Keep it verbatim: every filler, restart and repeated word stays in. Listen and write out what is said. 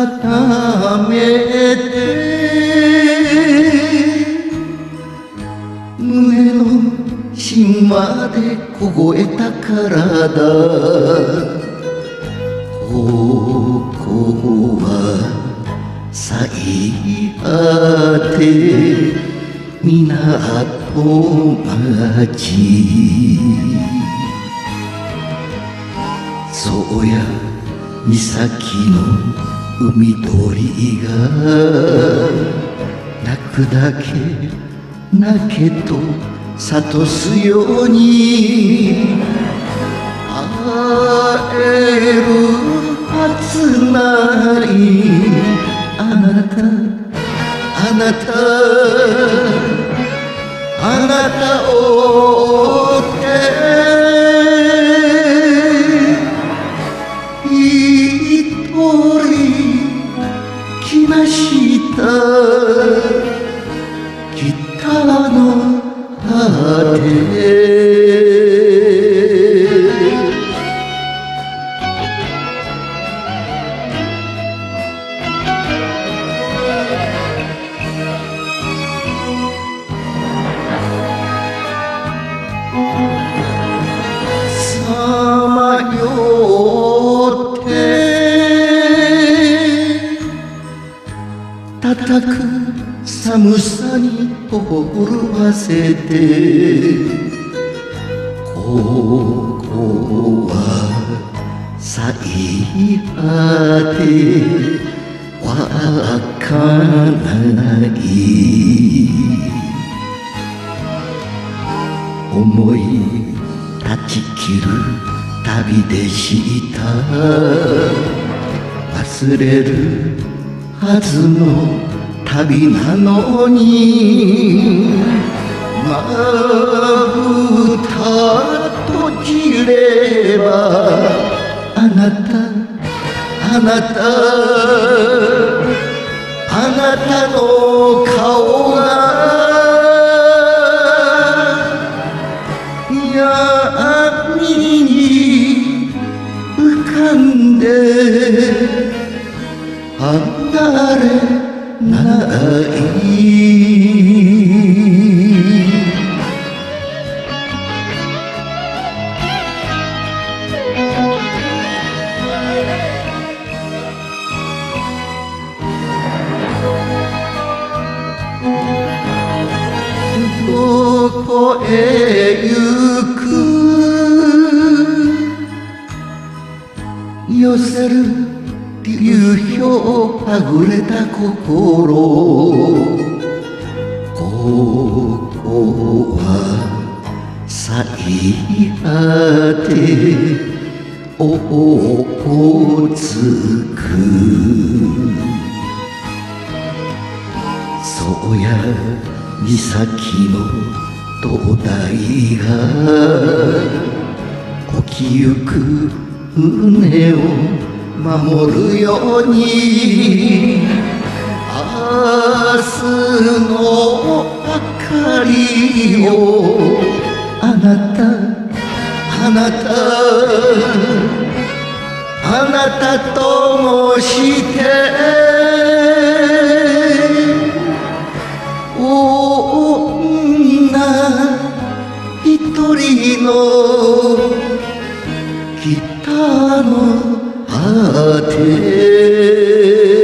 温めて胸の芯まで凍えた体、ここは最果て港町、宗谷岬の海鳥が泣くだけ泣けと諭すように、会えるはずないあなた、あなた、あなたを追って一人来ました、北の果て。さまよって叩く寒さに震わせて、ここは最果てわからない、思い断ち切る旅でした忘れるはずの旅なのに、まぶた閉じればあなた、あなた、あなたの顔が闇に浮かんで離れない。どこへ行く、寄せる流氷はぐれた心、ここは最果て大津区、宗谷岬の灯台が起きゆく船を守るように、明日の明かりをあなた、あなた、あなたとして女一人の北の果て。